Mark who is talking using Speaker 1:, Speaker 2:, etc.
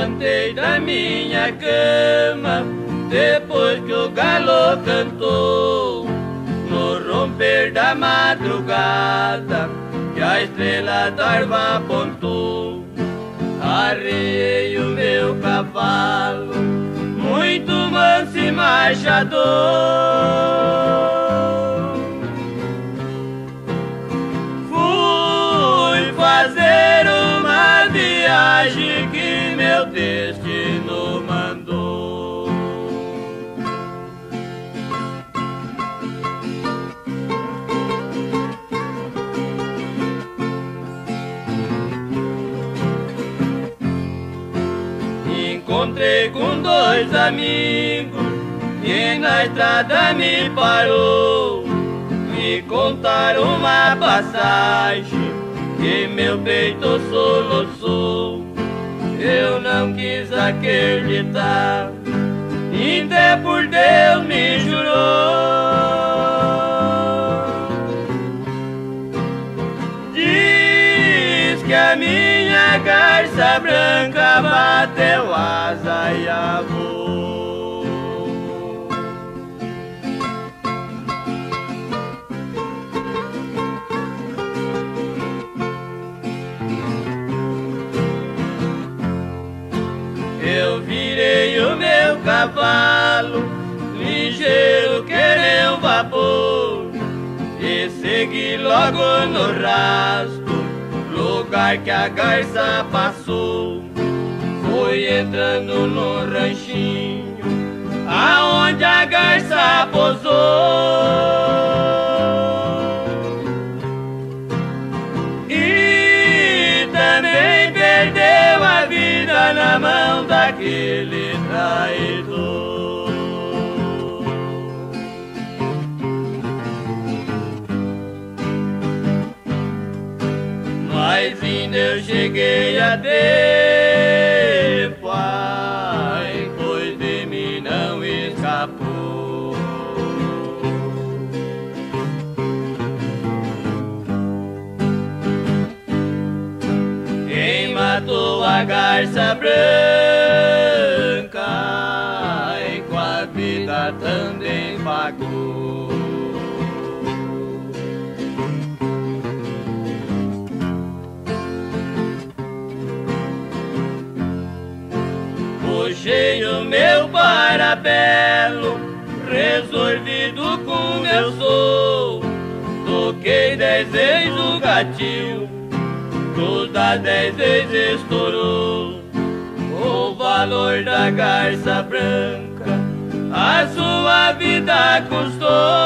Speaker 1: levantei da minha cama depois que o galo cantou, no romper da madrugada que a estrela d'alva apontou. Arriei o meu cavalo, muito manso e marchador. Fui fazer uma viagem que meu destino mandou. Encontrei com dois amigos que na estrada me parou. Me contaram uma passagem que meu peito soluçou. Eu não quis acreditar, até por Deus me jurou. Diz que a minha garça branca bateu asa e avou. Eu virei o meu cavalo, ligeiro que nem um vapor, e segui logo no rastro, lugar que a garça passou. Fui entrando no ranchinho, aonde a garça posou, e também perdeu a vida na mão daquele traidor. Mas ainda eu cheguei a tempo, ai, pois de mim não escapou. Quem matou a garça branca, e com a vida também pagou. Puxei o meu parabelo, resolvido como eu sou. Toquei 10 vezes o gatilho, todas 10 vezes estourou. O valor da garça branca a sua vida custou.